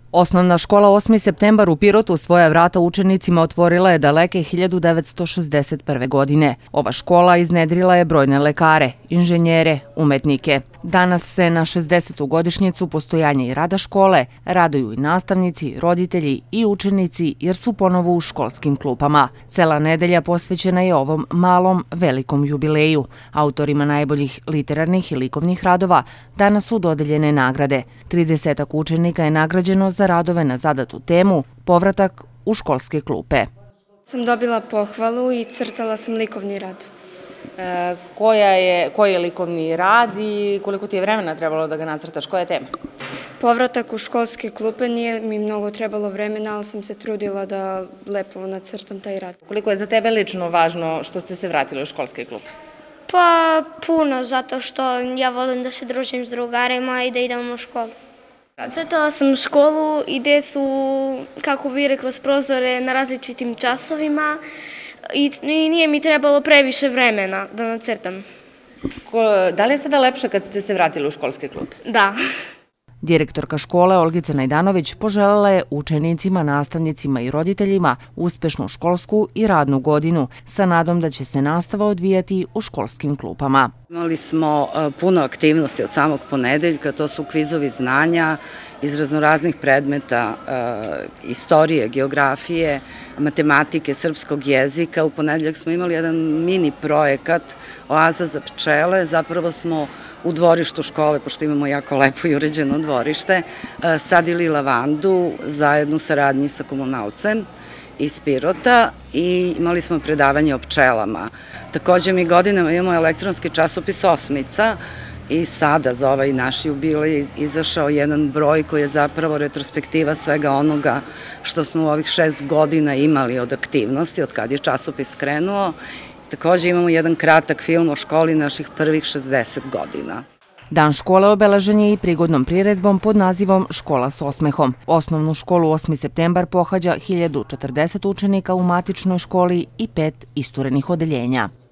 Osnovna škola 8. septembar u Pirotu svoja vrata učenicima otvorila je daleke 1961. godine. Ova škola iznedrila je brojne lekare, inženjere, umetnike. Danas se na 60. godišnjicu postojanja i rada škole raduju i nastavnici, roditelji i učenici jer su ponovo u školskim klupama. Cela nedelja posvećena je ovom malom, velikom jubileju. Autorima najboljih literarnih i likovnih radova danas su dodeljene nagrade. 30 učenika je nagrađeno za radove na zadatu temu Povratak u školske klupe. Sam dobila pohvalu i crtala sam likovni rad. Koji je likovni rad i koliko ti je vremena trebalo da ga nacrtaš? Koja je tema? Povratak u školske klupe, nije mi mnogo trebalo vremena, ali sam se trudila da lepo nacrtam taj rad. Koliko je za tebe lično važno što ste se vratili u školske klupe? Pa puno, zato što ja volim da se družim s drugarima i da idem u školu. Crtala sam školu i decu kako vire kroz prozore na različitim časovima i nije mi trebalo previše vremena da nacrtam. Da li je sada lepše kad ste se vratili u školske klupe? Da. Direktorka škole Olgica Najdanović poželjela je učenicima, nastavnicima i roditeljima uspešnu školsku i radnu godinu sa nadom da će se nastava odvijati u školskim klupama. Imali smo puno aktivnosti od samog ponedeljka, to su kvizovi znanja iz raznoraznih predmeta, istorije, geografije, matematike, srpskog jezika. U ponedeljak smo imali jedan mini projekat Oaza za pčele. Zapravo smo u dvorištu škole, pošto imamo jako lepo i uređeno dvorište, sadili lavandu zajedno u saradnji sa komunalcem iz Pirota i imali smo predavanje o pčelama. Takođe mi godinama imamo elektronski časopis Osmica i sada za ovaj naš jubilej izašao jedan broj koji je zapravo retrospektiva svega onoga što smo u ovih 6 godina imali od aktivnosti, od kad je časopis krenuo. Takođe imamo jedan kratak film o školi naših prvih 60 godina. Dan škole obeležen je i prigodnom priredbom pod nazivom Škola s osmehom. Osnovnu školu 8. septembar pohađa 1040 učenika u matičnoj školi i 5 isturenih odeljenja.